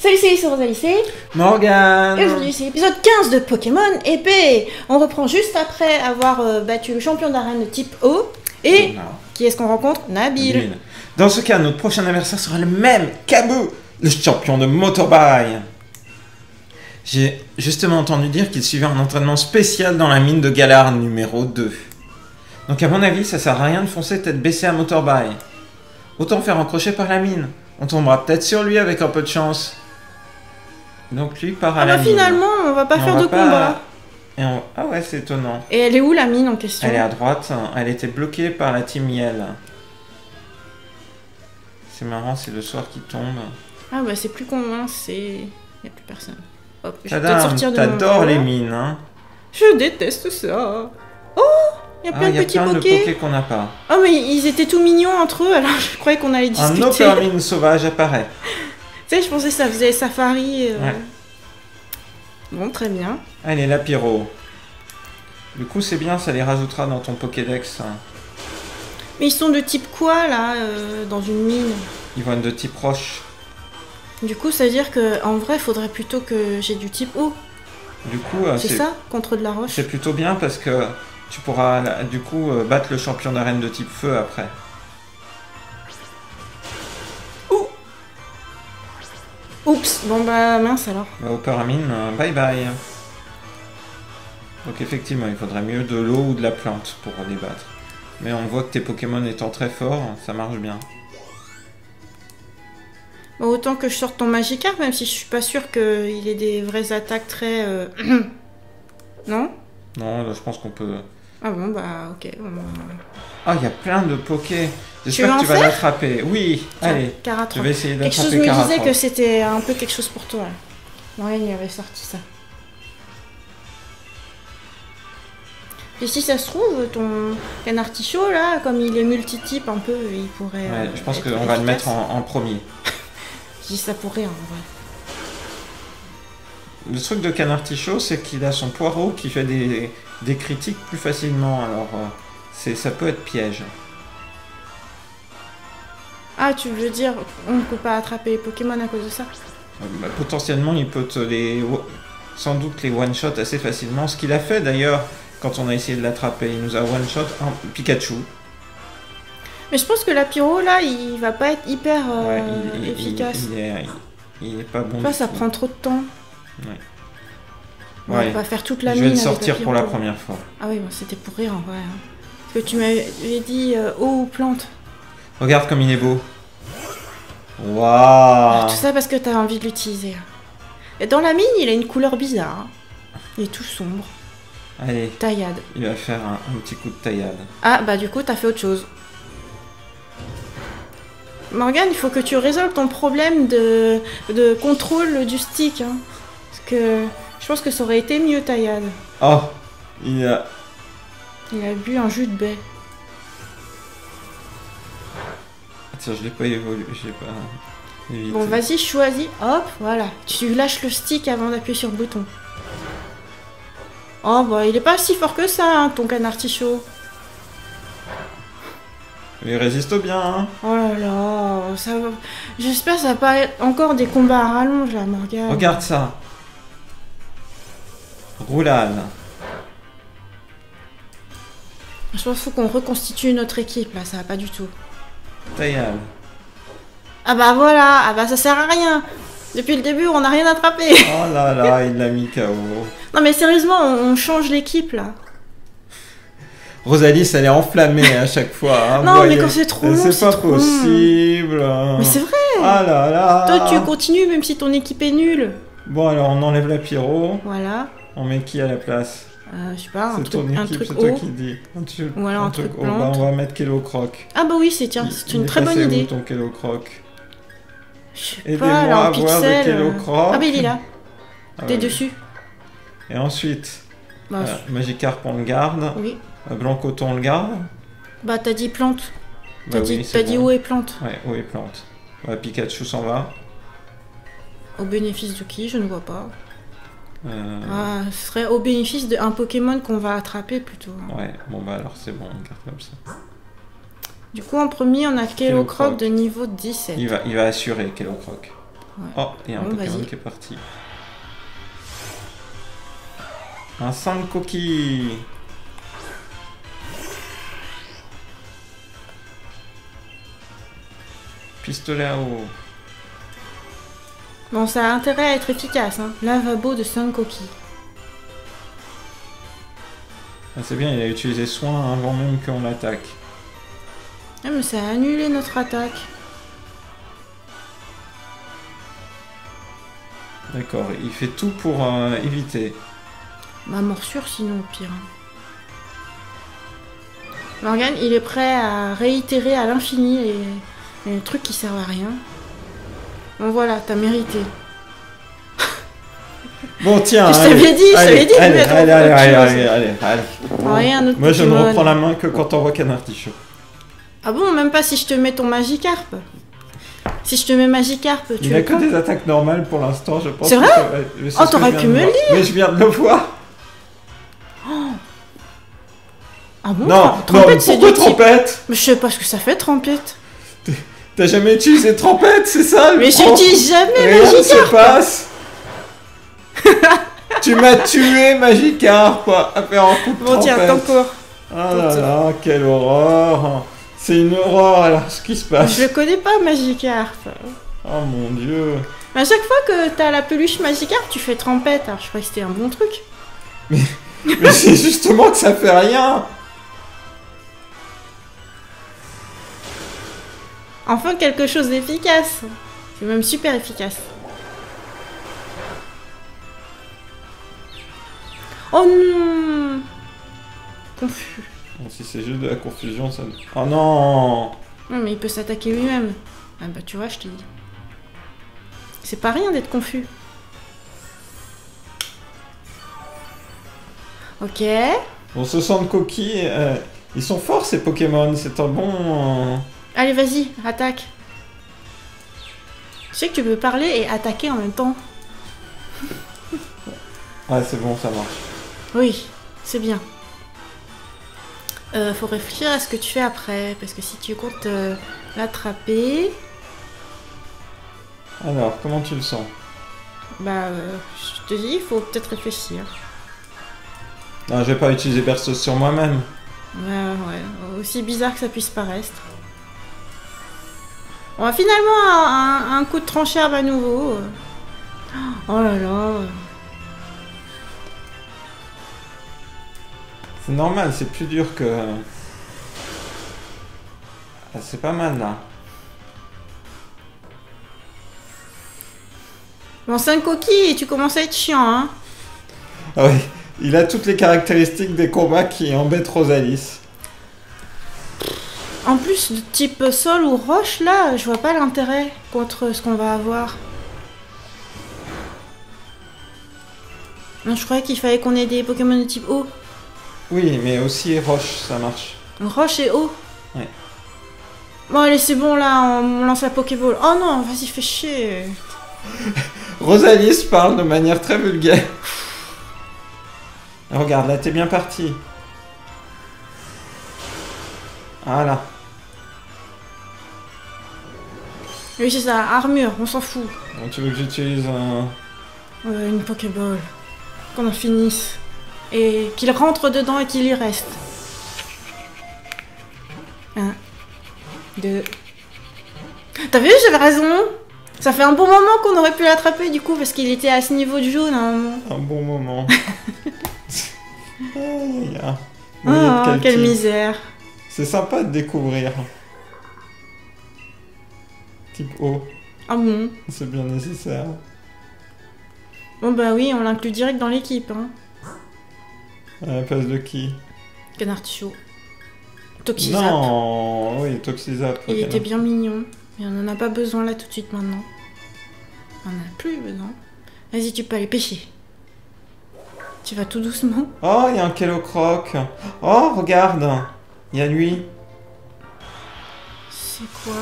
Salut, c'est Rosalie, c'est Morgane. Et aujourd'hui c'est l'épisode 15 de Pokémon épée. On reprend juste après avoir battu le champion d'arène de type O. Et qui est-ce qu'on rencontre? Nabil. Dans ce cas, notre prochain adversaire sera le même, Kabou, le champion de Motorball. J'ai justement entendu dire qu'il suivait un entraînement spécial dans la mine de Galar numéro 2. Donc à mon avis, ça sert à rien de foncer tête baissée à Motorball. Autant faire encrocher par la mine. On tombera peut-être sur lui avec un peu de chance. Donc lui part à la mine. Finalement, on va pas faire de combat. Ah ouais, c'est étonnant. Et elle est où la mine en question? Elle est à droite. Elle était bloquée par la team Yell. C'est marrant, c'est le soir qui tombe. Ah bah c'est plus convaincu, il n'y a plus personne. Hop, je vais peut-être sortir de t'adores les mines, hein. Je déteste ça. Oh, il y a plein de petits pokés qu'on n'a pas. Oh mais ils étaient tout mignons entre eux, alors je croyais qu'on allait discuter. Un Opermine sauvage apparaît. Tu sais, je pensais que ça faisait safari. Ouais. Bon, très bien. Allez, la pyro. Du coup, c'est bien, ça les rajoutera dans ton Pokédex. Mais ils sont de type quoi, là, dans une mine? Ils vont être de type roche. Du coup, ça veut dire que en vrai, il faudrait plutôt que j'ai du type eau. Du coup, c'est ça, contre de la roche. C'est plutôt bien parce que tu pourras, du coup, battre le champion d'arène de type feu après. Oups, bon bah mince alors. Bah, Operamine, bye bye. Donc effectivement, il faudrait mieux de l'eau ou de la plante pour les battre. Mais on voit que tes Pokémon étant très forts, ça marche bien. Bon, autant que je sorte ton Magikarp, même si je suis pas sûre qu'il ait des vraies attaques très... Non? Non, là je pense qu'on peut... Ah bon, bah ok. Ah, il y a plein de Pokés. J'espère que tu vas l'attraper. Oui, allez. Caratrop. Je vais essayer d'attraper Quelque chose me disait que c'était un peu quelque chose pour toi. Ouais, il avait sorti ça. Et si ça se trouve, ton canartichaud, là, comme il est multitype un peu, il pourrait... Ouais, je pense qu'on va le mettre en premier. Je dis ça pour rien, en vrai. Le truc de canartichaud, c'est qu'il a son poireau qui fait des critiques plus facilement, alors ça peut être piège. Ah, tu veux dire on ne peut pas attraper les Pokémon à cause de ça? Bah, potentiellement, il peut sans doute les one-shot assez facilement. Ce qu'il a fait d'ailleurs quand on a essayé de l'attraper. Il nous a one-shot un Pikachu. Mais je pense que la pyro, là, il va pas être hyper efficace. Il est pas bon. Là, ça prend trop de temps. Ouais. On va faire toute la mine. Je vais le sortir pour la première fois. Ah oui, bon, c'était pour rire en vrai. Parce que tu m'avais dit eau ou plante. Regarde comme il est beau. Waouh. Tout ça parce que t'as envie de l'utiliser. Et dans la mine, il a une couleur bizarre. Il est tout sombre. Allez. Taillade. Il va faire un petit coup de taillade. Ah, bah du coup, t'as fait autre chose. Morgane, il faut que tu résolves ton problème de contrôle du stick. Hein. Parce que je pense que ça aurait été mieux taillade. Oh, il a bu un jus de baie. Tiens, je l'ai pas évolué, je l'ai pas évité. Bon, vas-y, choisis. Hop, voilà. Tu lâches le stick avant d'appuyer sur le bouton. Oh, bah, il est pas si fort que ça, hein, ton canartichaud. Il résiste bien, hein. Oh là là, ça va... J'espère que ça va pas être encore des combats à rallonge, là, Morgane. Regarde ça. Roulade. Je pense qu'il faut qu'on reconstitue notre équipe, là, ça va pas du tout. Taillade. Ah bah voilà, ah bah ça sert à rien. Depuis le début, on n'a rien attrapé. Oh là là, il l'a mis KO. Non mais sérieusement, on change l'équipe, là. Rosalie, ça l'est enflammée à chaque fois. Hein, non, mais quand c'est trop long, c'est pas possible. Mais c'est vrai. Ah là là. Toi, tu continues même si ton équipe est nulle. Bon, alors on enlève la pyro. Voilà. On met qui à la place? Je sais pas, un truc c'est toi qui dis. Voilà, un truc plante. Bah, on va mettre Kellocroc. Ah bah oui, c'est une très bonne idée. Où ton Kellocroc? Aidez-moi à voir le Kellocroc. Ah bah il est là. T'es dessus. Et ensuite, Magikarp on le garde. Oui. Blancoton on le garde. Bah t'as dit plante. T'as dit eau et plante. Ouais, eau et plante. Ouais, Pikachu s'en va. Au bénéfice de qui? Je ne vois pas. Ce serait au bénéfice d'un Pokémon qu'on va attraper plutôt. Ouais, bon bah alors c'est bon, on garde comme ça. Du coup, en premier, on a Kellocroc de niveau 17. Il va assurer Kellocroc. Ouais. Oh, il y a un Bon, Pokémon vas-y. qui est parti. Un Sankoki. Pistolet à eau. Bon, ça a intérêt à être efficace, hein. Lavabo de Sankoki. Ah, c'est bien, il a utilisé soin avant même qu'on l'attaque. Ah, mais ça a annulé notre attaque. D'accord, il fait tout pour éviter. Ma morsure, sinon, au pire. Morgane, il est prêt à réitérer à l'infini les trucs qui servent à rien. Bon, voilà, t'as mérité. Bon, tiens, Je t'avais dit, je t'avais dit de allez, mettre allez, autre allez. chose. Ouais, un autre Moi, je ne Pokémon. reprends la main que quand on voit Canartichaud. Ah bon, même pas si je te mets ton Magikarp. Si je te mets Magikarp, tu Il a le que prends. des attaques normales pour l'instant, je pense. C'est vrai Oh, t'aurais pu me le dire. Mais je viens de le voir. Ah bon Non, Trompette, c'est pourquoi du type... Trompette? Mais je sais pas ce que ça fait, Trompette. T'as jamais utilisé Trompette, c'est ça le Mais problème? j'utilise jamais Rien ne se Magikarp. passe. Tu m'as tué, Magikarp, à faire un coup de Bon, tiens, Trompette. ton cours. Ah là là, quelle horreur. C'est une horreur alors ce qui se passe. Je le connais pas, Magikarp. Oh mon dieu. À chaque fois que t'as la peluche Magikarp, tu fais Trompette. Alors je crois que c'était un bon truc. Mais c'est justement que ça fait rien. Enfin, quelque chose d'efficace. C'est même super efficace. Oh non. Confus. Bon, si c'est juste de la confusion, ça... Oh non. Non, mais il peut s'attaquer lui-même. Ah bah tu vois, je te dis. C'est pas rien d'être confus. Ok. Bon, ce sang de coquille, ils sont forts ces Pokémon, c'est un bon... Allez, vas-y, attaque. Je sais que tu peux parler et attaquer en même temps. Ouais, c'est bon, ça marche. Oui, c'est bien. Faut réfléchir à ce que tu fais après, parce que si tu comptes l'attraper, Alors, comment tu le sens? bah, je te dis, il faut peut-être réfléchir. Non, je vais pas utiliser Berceuse sur moi-même. Ouais, aussi bizarre que ça puisse paraître. Bon, finalement, un coup de tranchère à nouveau. Oh là là. C'est normal, c'est plus dur que... Ah, c'est pas mal, là. Bon, c'est un coquille et tu commences à être chiant, hein. Ah oui, il a toutes les caractéristiques des combats qui embêtent Rosalis. En plus, de type sol ou roche, là, je vois pas l'intérêt contre ce qu'on va avoir. Non, je croyais qu'il fallait qu'on ait des Pokémon de type eau. Oui, mais aussi Roche, ça marche. Roche et eau. Ouais. Bon, allez, c'est bon, là, on lance la Pokéball. Oh non, vas-y, fais chier. Rosalis parle de manière très vulgaire. Regarde, là, t'es bien parti. Voilà. Oui, c'est ça, armure, on s'en fout. Bon, tu veux que j'utilise un... Une Pokéball. Qu'on en finisse. Et qu'il rentre dedans et qu'il y reste. 1, 2. T'as vu, j'avais raison. Ça fait un bon moment qu'on aurait pu l'attraper du coup parce qu'il était à ce niveau de jaune à un moment. Un bon moment. Oh, quelle misère. C'est sympa de découvrir. Type O, Ah bon. c'est bien nécessaire. Bon bah oui, on l'inclut direct dans l'équipe. Hein. À la place de qui? Canartichaud. Toxizap. Non, oui, Toxizap. Il était bien mignon. Mais on n'en a pas besoin là tout de suite maintenant. On n'en a plus besoin. Vas-y, tu peux aller pêcher. Tu vas tout doucement. Oh, il y a un Kellocroc. Oh, regarde. Il y a lui. C'est quoi?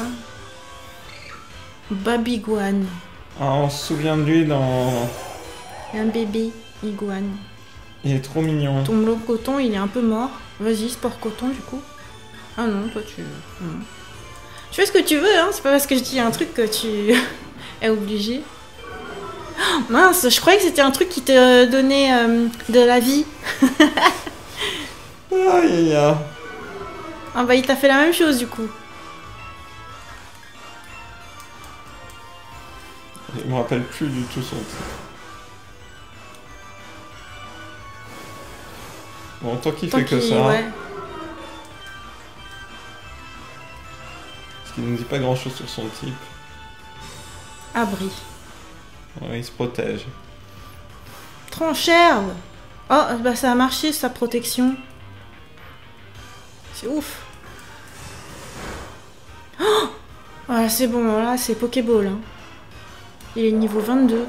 Babiguane. Ah, on se souvient de lui dans... Un bébé iguane. Il est trop mignon. Ton bloc coton, il est un peu mort. Vas-y, sport coton du coup. Ah non, toi tu... Tu fais ce que tu veux, hein. C'est pas parce que je dis un truc que tu... est obligé. Oh, mince, je croyais que c'était un truc qui te donnait de la vie. Aïe aïe aïe. Ah bah il t'a fait la même chose du coup. Je me rappelle plus du tout son titre. Bon, tant qu'il fait que ça. Ouais. Parce qu'il ne dit pas grand chose sur son type. Abri. Ouais, il se protège. Trancherbe. Oh, bah ça a marché sa protection. C'est ouf. Oh, voilà, c'est bon, là c'est Pokéball. Hein. Il est niveau 22.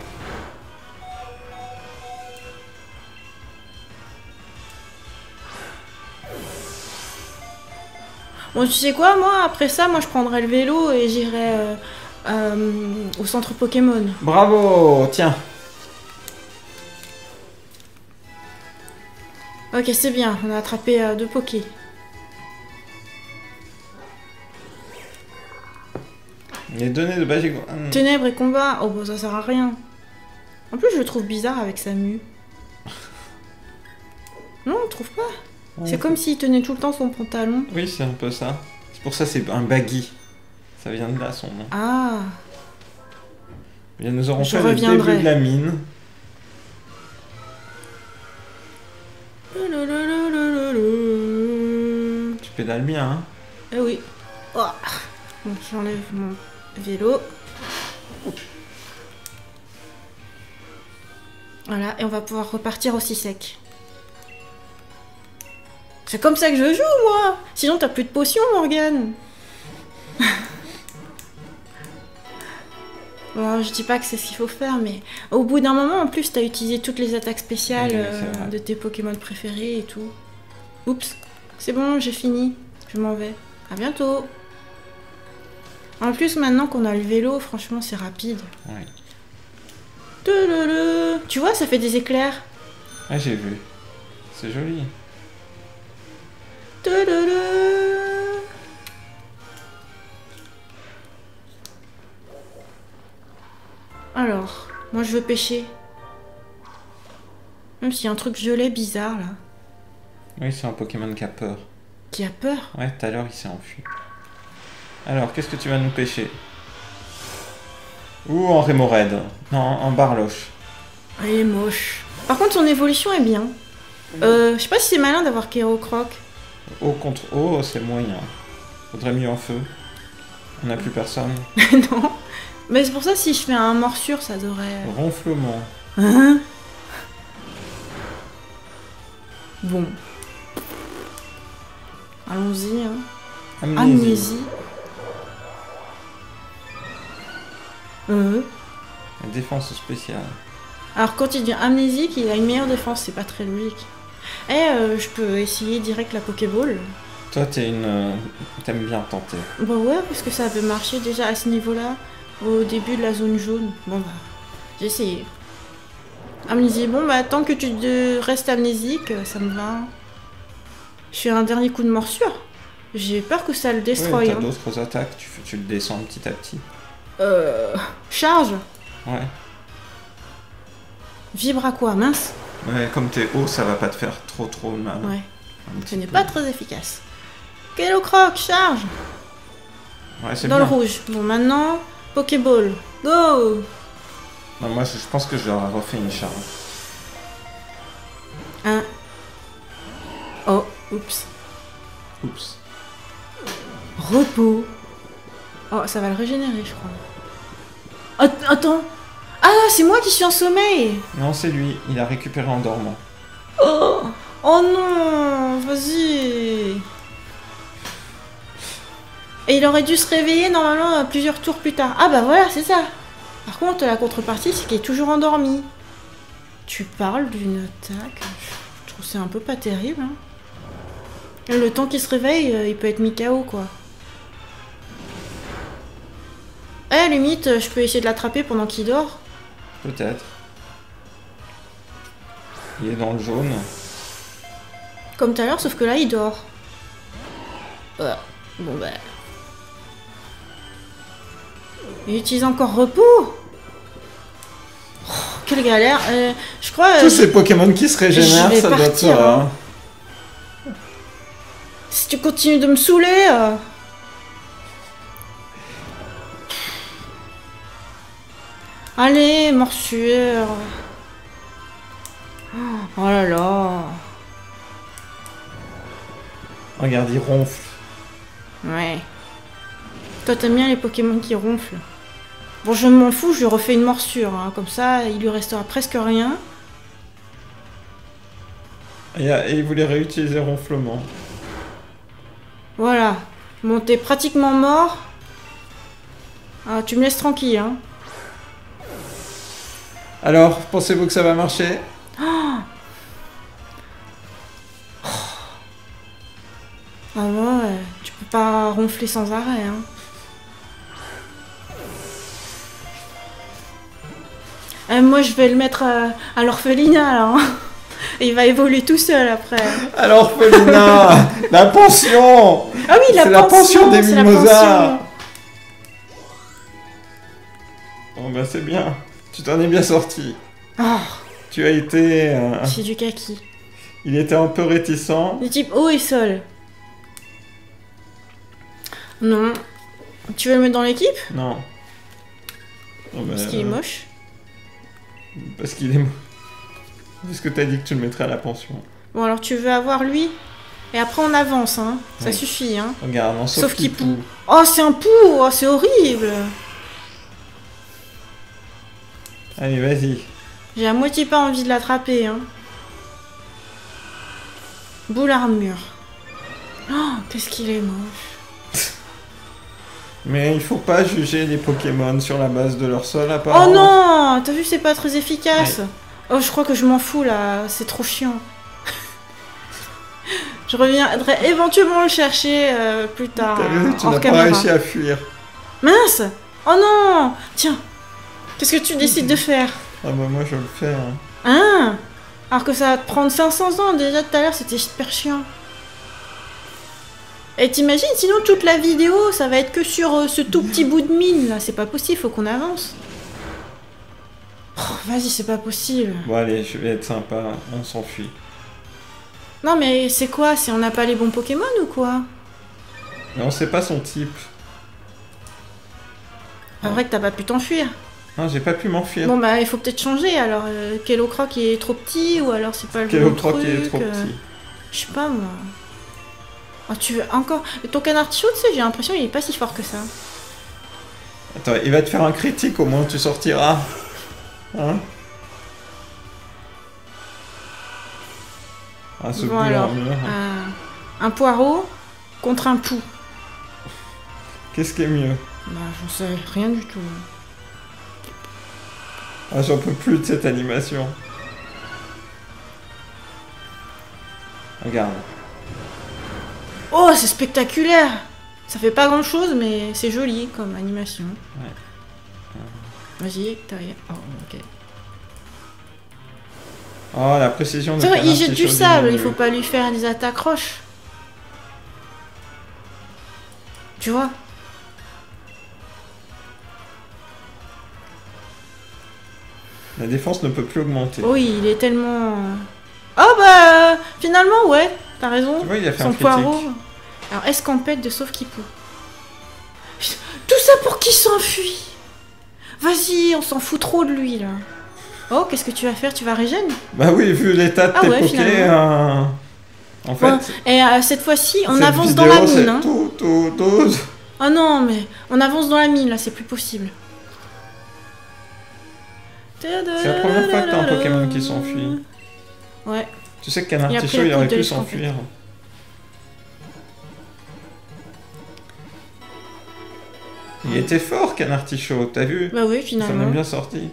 Bon, tu sais quoi, moi, après ça, moi je prendrais le vélo et j'irai au centre Pokémon. Bravo, tiens. Ok, c'est bien, on a attrapé 2 Poké. Les données de Bajigo. Ténèbres et combat, oh bah ça sert à rien. En plus, je le trouve bizarre avec sa mue. Non, on trouve pas. C'est comme s'il tenait tout le temps son pantalon. Oui, c'est un peu ça. C'est pour ça c'est un baggy. Ça vient de là son nom. Ah. Bien, nous aurons Je fait le reviendrai. début de la mine. Tu pédales bien, hein? Eh oui. Oh. Bon, j'enlève mon vélo. Voilà, et on va pouvoir repartir aussi sec. C'est comme ça que je joue, moi. Sinon, t'as plus de potions, Morgane. Bon, je dis pas que c'est ce qu'il faut faire, mais au bout d'un moment, en plus, t'as utilisé toutes les attaques spéciales Oui, de tes Pokémon préférés et tout. Oups, c'est bon, j'ai fini. Je m'en vais. À bientôt. En plus, maintenant qu'on a le vélo, franchement, c'est rapide. Oui. Tu vois, ça fait des éclairs. Ah, j'ai vu. C'est joli. Alors, moi je veux pêcher. Même s'il y a un truc violet bizarre là. Oui, c'est un Pokémon qui a peur. Qui a peur? Ouais, tout à l'heure il s'est enfui. Alors, qu'est-ce que tu vas nous pêcher? Ou en Rémorède? Non, en Barloche. Ah, il est moche. Par contre, son évolution est bien. Je sais pas si c'est malin d'avoir Kérocroc. Eau contre eau, c'est moyen. Faudrait mieux en feu. On n'a plus personne. Non. Mais c'est pour ça, si je fais un morsure, ça devrait... Ronflement. Hein? Bon. Allons-y. Hein. Amnésie. La défense spéciale. Alors quand il devient amnésique, il a une meilleure défense, c'est pas très logique. Je peux essayer direct la Pokéball. Toi, t'aimes bien tenter. Bah ouais, parce que ça avait marché déjà à ce niveau-là, au début de la zone jaune. Bon bah, j'ai essayé. Amnésie, bon bah tant que tu restes amnésique, ça me va. Je fais un dernier coup de morsure. J'ai peur que ça le destroy. Ouais, t'as d'autres attaques, tu le descends petit à petit. Charge. Ouais. Vibre à quoi, mince. Ouais, comme t'es haut, ça va pas te faire trop mal. Ouais. Un petit Ce n'est peu. pas très efficace. Kérocroc, charge. Ouais, c'est Dans bien. le rouge. Bon, maintenant, Pokéball. Go. Non, moi, je pense que je leur ai refait une charge. Oh, oups. Oups. Repos. Oh, ça va le régénérer, je crois. Attends. Ah, c'est moi qui suis en sommeil. Non, c'est lui. Il a récupéré en dormant. Oh, oh non, vas-y. Et il aurait dû se réveiller normalement plusieurs tours plus tard. Ah bah voilà, c'est ça. Par contre, la contrepartie, c'est qu'il est toujours endormi. Tu parles d'une attaque. Je trouve que c'est un peu pas terrible. Hein. Le temps qu'il se réveille, il peut être mis KO, quoi. À la limite, je peux essayer de l'attraper pendant qu'il dort. Peut-être. Il est dans le jaune. Comme tout à l'heure, sauf que là, il dort. Bon, bah... Il utilise encore repos. Oh, quelle galère. Je crois... Tous ces Pokémon qui se régénèrent, je vais ça doit être... partir, hein. Si tu continues de me saouler... Allez, morsure. Oh là là. Regarde, il ronfle. Ouais. Toi, t'aimes bien les Pokémon qui ronflent. Bon, je m'en fous, je lui refais une morsure. Hein. Comme ça, il lui restera presque rien. Et il voulait réutiliser ronflement. Voilà. Bon, t'es pratiquement mort. Ah, tu me laisses tranquille, hein. Alors, pensez-vous que ça va marcher? Ah ouais, tu peux pas ronfler sans arrêt, hein. Moi, je vais le mettre à l'orphelinat, là. Hein. Et il va évoluer tout seul, après. À l'orphelinat. La pension. Ah oui, la pension des c'est la mimosas. pension. Bon, bah c'est bien. Tu t'en es bien sorti. Oh, Tu as été... c'est du kaki. Il était un peu réticent. Du type haut et sol. Non. Tu veux le mettre dans l'équipe? Non. Non, bah, Parce qu'il est moche. Parce qu'il est moche. Parce que t'as dit que tu le mettrais à la pension. Bon, alors tu veux avoir lui? Et après on avance, hein. Ça Oui. suffit, hein. Regarde, non, Sauf qu'il Kipou. Oh, c'est un pou! Oh, c'est horrible! Allez, vas-y. J'ai à moitié pas envie de l'attraper, hein. Boule armure. Oh, qu'est-ce qu'il est moche. Mais il faut pas juger les Pokémon sur la base de leur sol Oh apparence. non! T'as vu, c'est pas très efficace. Ouais. Oh, je crois que je m'en fous, là. C'est trop chiant. Je reviendrai éventuellement le chercher plus tard. T'as vu, tu hors n'as pas caméra. réussi à fuir. Mince! Oh non! Tiens! Qu'est-ce que tu décides de faire? Ah bah moi je le fais. Hein. Hein? Alors que ça va te prendre 500 ans. Déjà tout à l'heure, c'était super chiant. Et t'imagines, sinon toute la vidéo, ça va être que sur ce tout petit bout de mine, là. C'est pas possible, faut qu'on avance. Oh, vas-y, c'est pas possible. Bon allez, je vais être sympa, on s'enfuit. Non mais c'est quoi? On n'a pas les bons Pokémon ou quoi? Mais on sait pas son type. C'est vrai que t'as pas pu t'enfuir. Non, j'ai pas pu m'enfuir. Bon bah il faut peut-être changer alors. Kellocroc est trop petit ou alors c'est pas le bon Kellocroc truc. est trop petit. Je sais pas moi. Oh, tu veux encore... Ton canard tichot, tu sais, j'ai l'impression qu'il est pas si fort que ça. Attends, il va te faire un critique, au moins tu sortiras. Hein? Ah, ce bon bout alors, armure. un poireau contre un pou. Qu'est-ce qui est mieux? Bah j'en sais rien du tout. Ah, j'en peux plus de cette animation. Regarde. Oh, c'est spectaculaire! Ça fait pas grand chose, mais c'est joli comme animation. Ouais. Vas-y, t'arrives. Oh, ok. Oh, la précision de C'est vrai, il jette du sable, il milieu. faut pas lui faire des attaques roches. Tu vois? La défense ne peut plus augmenter. Oui, il est tellement... Oh bah, finalement, ouais, t'as raison. Tu vois, il a fait Son un critique. poireau. Alors, escampette de Sauf-Kipou. Tout ça pour qu'il s'enfuit. Vas-y, on s'en fout trop de lui, là. Oh, qu'est-ce que tu vas faire? Tu vas régène? Bah oui, vu l'état de Ah tes ouais, Poké, en fait... Bon, et cette fois-ci, on cette avance vidéo, dans la c'est mine. Hein. tout. Oh non, mais on avance dans la mine, là, c'est plus possible. C'est la première fois que t'as un Pokémon qui s'enfuit. Ouais. Tu sais que Canard Il a pris Tichot, la il aurait coupe de pu l'escampette. s'enfuir. Il était fort, Canard Tichot, t'as vu? Bah oui, Ça finalement. en est bien sorti.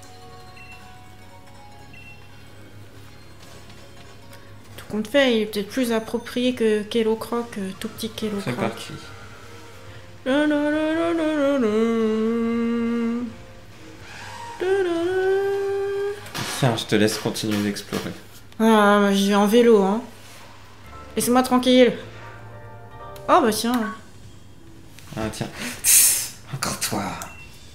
Tout compte fait, il est peut-être plus approprié que Kellocroc, tout petit Kellocroc. C'est parti. Tiens, je te laisse continuer d'explorer. Ah, bah, j'y vais en vélo, hein. Laissez-moi tranquille. Oh, bah tiens. Ah tiens. Encore toi.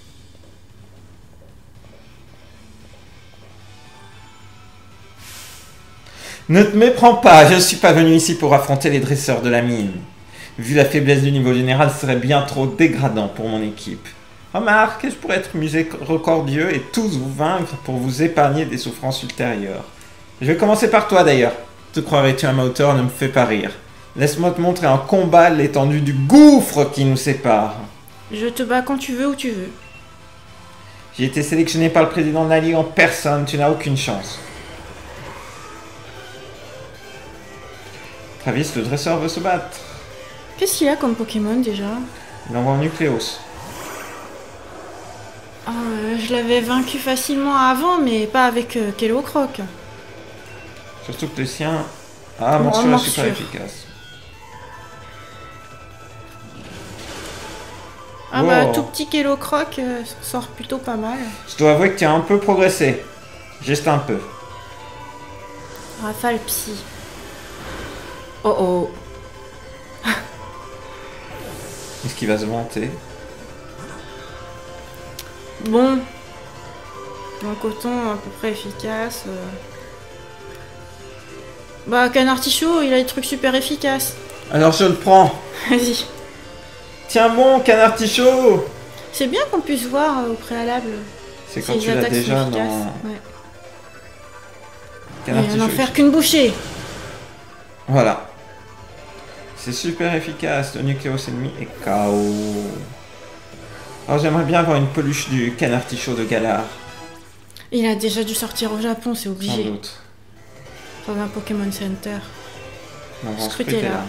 Ne te méprends pas, je ne suis pas venu ici pour affronter les dresseurs de la mine. Vu la faiblesse du niveau général, ce serait bien trop dégradant pour mon équipe. Remarque, je pourrais être miséricordieux et tous vous vaincre pour vous épargner des souffrances ultérieures. Je vais commencer par toi d'ailleurs. Te croirais-tu à ma hauteur, ne me fais pas rire. Laisse-moi te montrer en combat l'étendue du gouffre qui nous sépare. Je te bats quand tu veux, où tu veux. J'ai été sélectionné par le président de la Ligue en personne, tu n'as aucune chance. Travis, le dresseur veut se battre. Qu'est-ce qu'il a comme Pokémon déjà? Il envoie un Nucléos. Je l'avais vaincu facilement avant, mais pas avec Kellocroc. Surtout que le sien... Ah, morsure est super efficace. Ah bah, tout petit Kellocroc sort plutôt pas mal. Je dois avouer que tu as un peu progressé. Juste un peu. Rafale Psy. Oh oh. Est-ce qu'il va se vanter? Bon. Un coton à peu près efficace. Bah, Canartichaud, il a des trucs super efficaces. Alors je le prends. Vas-y. Tiens bon, Canartichaud. C'est bien qu'on puisse voir au préalable. C'est quand tu l'as déjà dans... Ouais. Canartichaud. Et n'en faire qu'une bouchée. Voilà. C'est super efficace. Le Nucléos ennemi est KO. Alors j'aimerais bien avoir une peluche du Canartichaud de Galar. Il a déjà dû sortir au Japon, c'est obligé. Sans doute. Dans un Pokémon Center. Non, Scrutez là.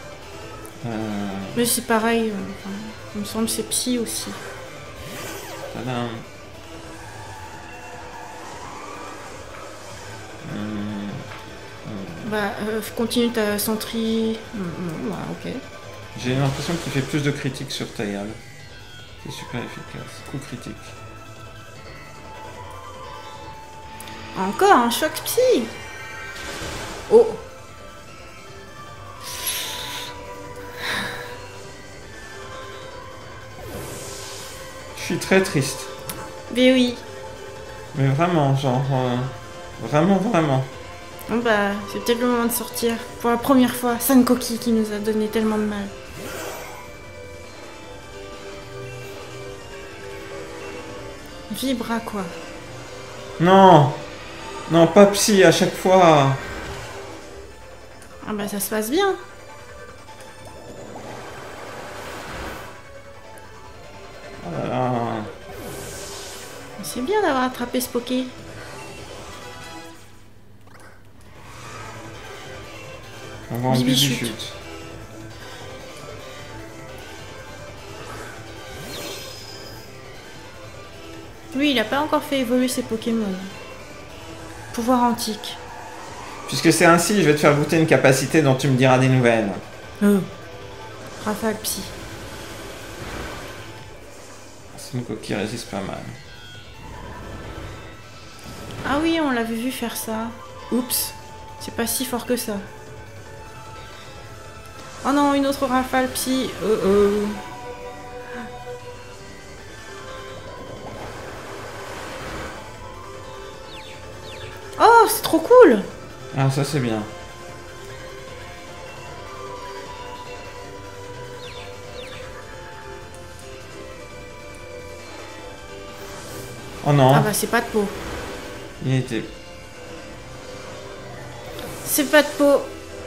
Mais c'est pareil, il me semble que c'est Psy aussi. Tadam. Bah, continue ta centrie. Ouais, ok. J'ai l'impression qu'il fait plus de critiques sur Taïal. C'est super efficace. Coup critique. Encore un choc Psy. Oh. Je suis très triste. Mais oui. Mais vraiment, genre... vraiment. Bon bah, c'est peut-être le moment de sortir. Pour la première fois, Sankoki qui nous a donné tellement de mal. Vibra quoi. Non. Non, pas Psy à chaque fois. Ah bah ça se passe bien. Oh là là. C'est bien d'avoir attrapé ce Poké. On va en Bibichute. Bibichute. Lui, il a pas encore fait évoluer ses Pokémon. Pouvoir antique. Puisque c'est ainsi, je vais te faire goûter une capacité dont tu me diras des nouvelles. Rafale Psy. Smokoki résiste pas mal. Ah oui, on l'avait vu faire ça. Oups, c'est pas si fort que ça. Oh non, une autre Rafale Psy. Oh, c'est trop cool. Ah, ça c'est bien. Oh non. Ah bah c'est pas de peau. Il était... C'est pas de peau.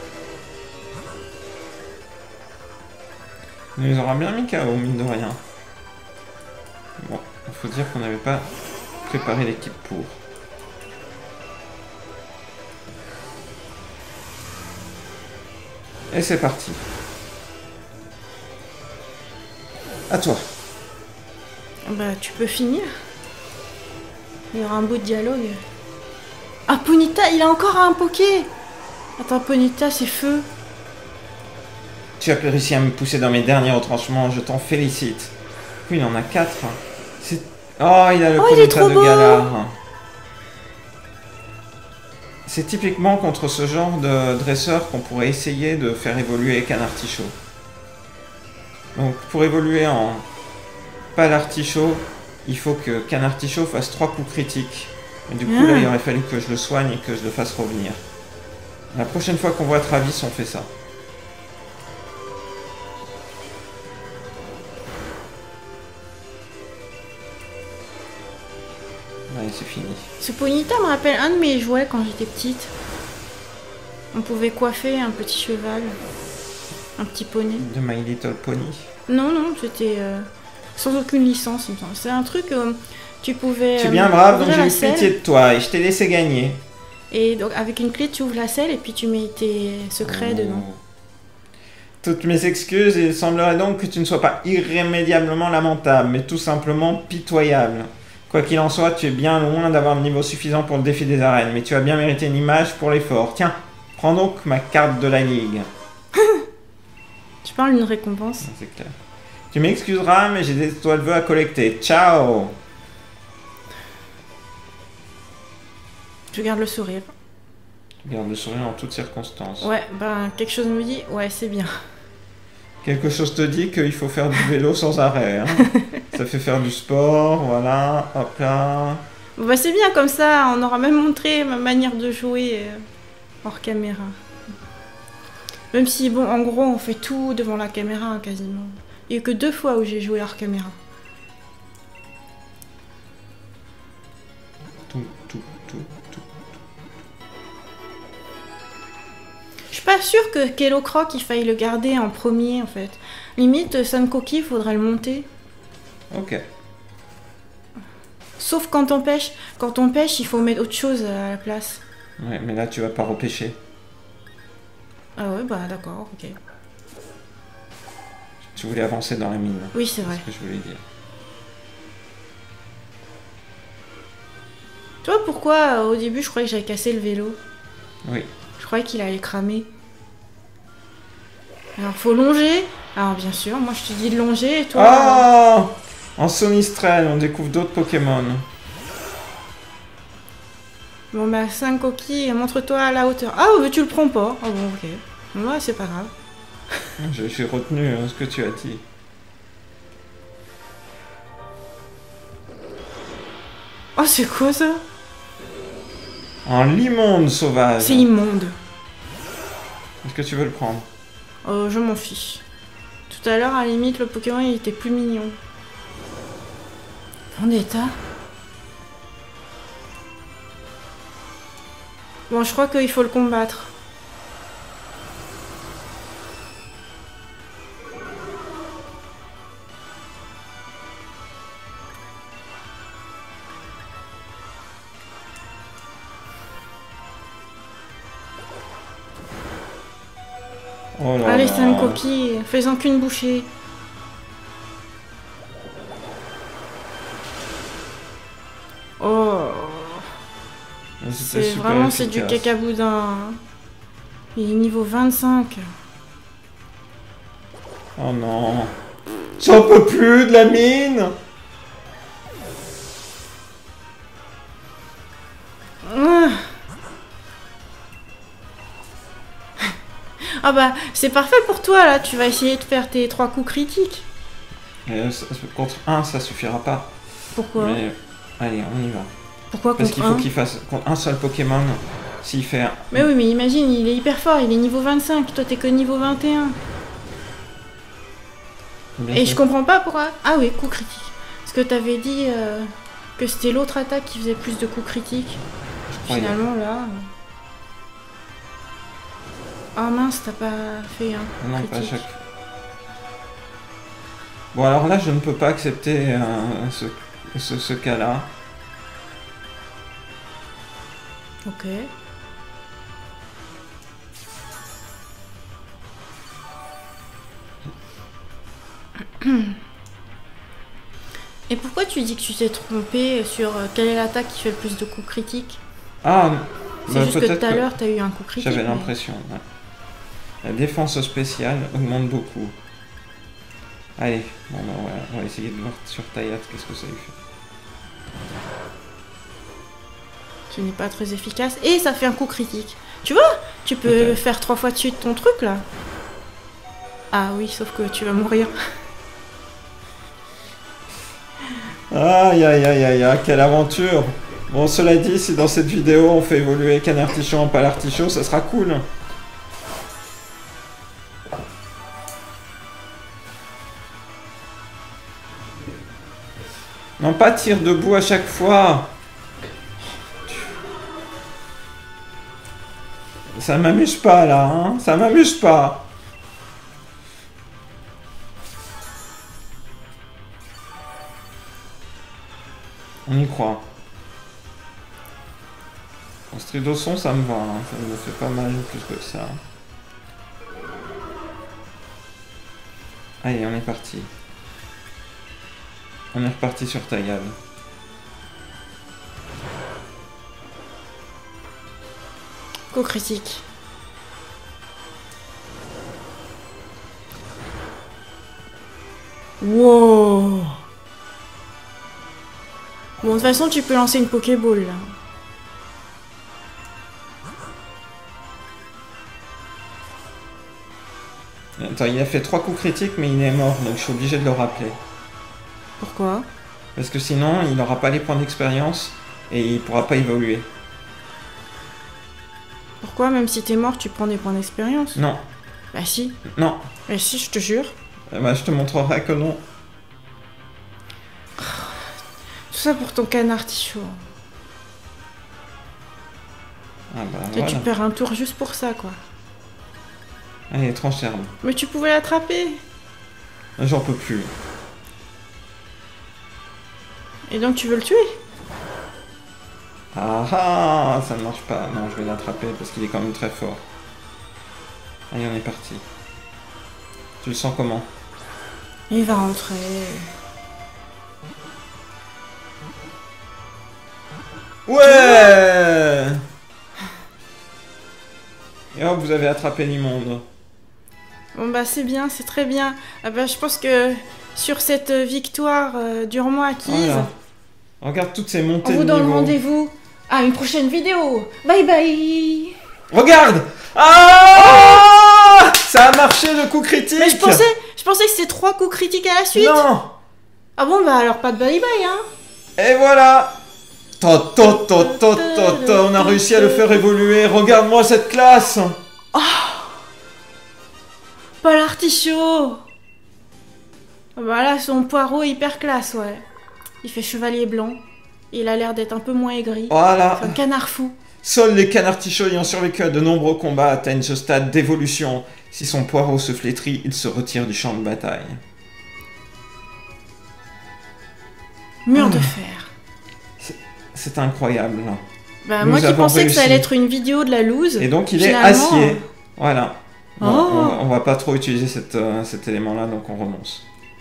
Il les aura bien mis KO, mine de rien. Bon, il faut dire qu'on n'avait pas préparé l'équipe pour. Et c'est parti. À toi. Bah tu peux finir. Il y aura un bout de dialogue. Ah Ponyta, il a encore un Poké. Attends, Ponyta, c'est feu. Tu as réussi à me pousser dans mes derniers retranchements, je t'en félicite. Oui, il en a 4. C'est... Oh, il a le Ponyta de Galar. C'est typiquement contre ce genre de dresseur qu'on pourrait essayer de faire évoluer Canartichaud. Donc, pour évoluer en Palartichaud, il faut que Canartichaud fasse 3 coups critiques. Et du coup, là, il aurait fallu que je le soigne et que je le fasse revenir. La prochaine fois qu'on voit Travis, on fait ça. Allez, c'est fini. Ce Ponyta me rappelle un de mes jouets quand j'étais petite. On pouvait coiffer un petit cheval. Un petit poney. De My Little Pony. Non, non, c'était sans aucune licence, il me semble. C'est un truc, tu pouvais... Tu es bien brave, donc ouvrir j'ai la eu selle, pitié de toi et je t'ai laissé gagner. et donc avec une clé, tu ouvres la selle et puis tu mets tes secrets dedans. Toutes mes excuses, il semblerait donc que tu ne sois pas irrémédiablement lamentable, mais tout simplement pitoyable. Quoi qu'il en soit, tu es bien loin d'avoir le niveau suffisant pour le défi des arènes, mais tu as bien mérité une image pour l'effort. Tiens, prends donc ma carte de la ligue. Tu parles d'une récompense. C'est clair. Tu m'excuseras, mais j'ai des étoiles vœux à collecter. Ciao. Je garde le sourire. Garde le sourire en toutes circonstances. Ouais, ben quelque chose me dit, ouais, c'est bien. Quelque chose te dit qu'il faut faire du vélo sans arrêt. Hein. Ça fait faire du sport, voilà, hop là. Bon, bah c'est bien comme ça, on aura même montré ma manière de jouer hors caméra. Même si, bon, en gros, on fait tout devant la caméra, hein, quasiment. Il n'y a eu que 2 fois où j'ai joué hors caméra. Tout. Je suis pas sûre que Kello Croc, il faille le garder en premier, en fait. Limite, Sun Cookie, il faudrait le monter. Ok. Sauf quand on pêche. Quand on pêche, il faut mettre autre chose à la place. Ouais, mais là, tu vas pas repêcher. Ah ouais, bah d'accord, ok. Tu voulais avancer dans la mine. Oui, c'est vrai. C'est ce que je voulais dire. Tu vois pourquoi, au début, je croyais que j'avais cassé le vélo? Oui. Je croyais qu'il allait cramer. Alors, faut longer. Alors, bien sûr, moi, je te dis de longer, et toi... Ah, en Sonistrel, on découvre d'autres Pokémon. Bon, bah, 5 coquilles, montre-toi à la hauteur. Ah, mais tu le prends pas. Ah bon, ok. Moi, c'est pas grave. J'ai retenu ce que tu as dit. Oh, c'est quoi ça? Un limonde sauvage. C'est immonde. Est-ce que tu veux le prendre? Je m'en fiche. Tout à l'heure, à la limite, le Pokémon, il était plus mignon. Vendetta. Bon, je crois qu'il faut le combattre. Oh là Allez, là. c'est une coquille, fais-en qu'une bouchée. Oh, C'était c'est super vraiment c'est du efficace. cacaboudin. Il est niveau 25. Oh non. J'en peux plus de la mine. Ah. Ah bah, c'est parfait pour toi là, tu vas essayer de faire tes 3 coups critiques. Contre 1, ça suffira pas. Pourquoi? Mais allez, on y va. Pourquoi Parce contre qu'il faut 1? qu'il fasse contre un seul Pokémon. S'il fait un... Mais oui, mais imagine, il est hyper fort, il est niveau 25, toi t'es que niveau 21. Bien Et sûr. je comprends pas pourquoi... Ah oui, coup critique. Parce que t'avais dit que c'était l'autre attaque qui faisait plus de coups critiques. Je croyais. Finalement là... Ah mince, t'as pas fait un coup Non, pas critique. chaque. Bon, alors là, je ne peux pas accepter ce cas-là. Ok. Et pourquoi tu dis que tu t'es trompé sur quelle est l'attaque qui fait le plus de coups critiques? Ah, C'est bah, juste que peut-être tout à l'heure t'as eu un coup critique. j'avais mais- l'impression. Ouais. La défense spéciale augmente beaucoup. Allez, bon, bah, voilà, on va essayer de voir sur Tayat qu'est-ce que ça lui fait. Ce n'est pas très efficace. Et ça fait un coup critique. Tu vois, tu peux Peut-être. faire 3 fois de suite ton truc là. Ah oui, sauf que tu vas mourir. Aïe aïe aïe aïe aïe, quelle aventure! Bon, cela dit, si dans cette vidéo on fait évoluer Canartichaud en Palartichaud, ça sera cool. Non, pas tir debout à chaque fois. Ça m'amuse pas là, hein. Ça m'amuse pas. On y croit. En stridosson, ça me va, hein. Ça me fait pas mal plus que ça. Allez, on est parti. On est reparti sur Tagad. Coup critique. Wow. Bon, de toute façon, tu peux lancer une Pokéball, là. Attends, il a fait 3 coups critiques, mais il est mort, donc je suis obligé de le rappeler. Pourquoi? Parce que sinon, il n'aura pas les points d'expérience et il pourra pas évoluer. Pourquoi? Même si t'es mort, tu prends des points d'expérience? Non. Bah si. Non. Bah si, je te jure. Bah, je te montrerai que non. Tout ça pour ton Canartichaud. Ah bah Et voilà. tu perds un tour juste pour ça, quoi. Allez, transherbe. Mais tu pouvais l'attraper. J'en peux plus. Et donc tu veux le tuer? Ah ah, ça ne marche pas. Non, je vais l'attraper parce qu'il est quand même très fort. Allez, on est parti. Tu le sens comment? Il va rentrer. Ouais! Et hop, vous avez attrapé l'immonde. Bon bah c'est bien, c'est très bien. Ah bah, je pense que sur cette victoire durement acquise, Voilà. Regarde toutes ces montées on vous de donne niveau. rendez-vous à une prochaine vidéo. Bye bye. Regarde! Ah! Ça a marché le coup critique! Mais je pensais que c'était 3 coups critiques à la suite. Non! Ah bon bah alors pas de bye bye hein. Et voilà! On a réussi à le faire évoluer. Regarde-moi cette classe! Palartichaud. Voilà son poireau hyper classe, ouais. Il fait chevalier blanc. Il a l'air d'être un peu moins aigri. Voilà. C'est un canard fou. Seuls les Canartichauds ayant survécu à de nombreux combats atteignent ce stade d'évolution. Si son poireau se flétrit, il se retire du champ de bataille. Mur de fer. C'est incroyable. Là. Bah, Nous moi qui avons pensais que ça réussi. allait être une vidéo de la loose. Et donc il est finalement, acier. Voilà. Bon, Oh. on va pas trop utiliser cet élément-là, donc on renonce.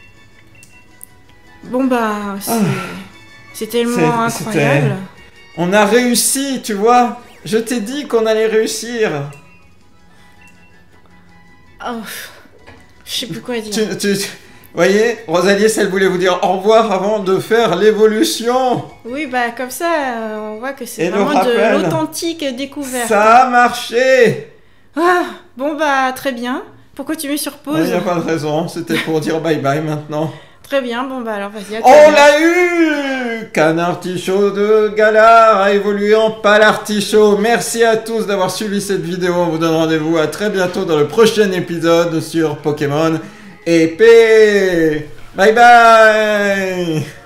Bon bah, c'est C'est- tellement incroyable. On a réussi, tu vois. Je t'ai dit qu'on allait réussir. Oh, je sais plus quoi dire. Vous voyez, Rosalie, elle voulait vous dire au revoir avant de faire l'évolution. Oui, bah comme ça, on voit que c'est Et le vraiment de rappel. l'authentique découverte. Ça a marché. Ah, bon bah très bien. Pourquoi tu mets sur Il pause? n'y a pas de raison, c'était pour dire bye bye maintenant. Très bien, bon bah alors vas-y. à tout On à l'heure. l'a eu! Canartichaud de Galar a évolué en Palartichaud. Merci à tous d'avoir suivi cette vidéo. On vous donne rendez-vous à très bientôt dans le prochain épisode sur Pokémon épée. Bye bye!